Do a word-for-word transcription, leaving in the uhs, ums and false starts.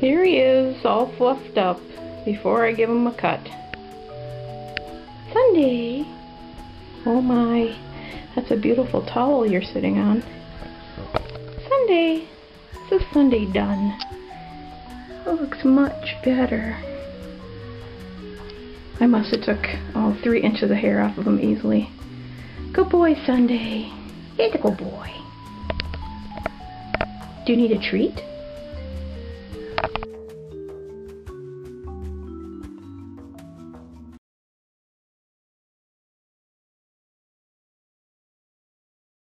Here he is, all fluffed up, before I give him a cut. Sunday! Oh my, that's a beautiful towel you're sitting on. Sunday! So Sunday done. Oh, looks much better. I must have took all three inches of hair off of him easily. Good boy, Sunday. He's a good boy. Do you need a treat?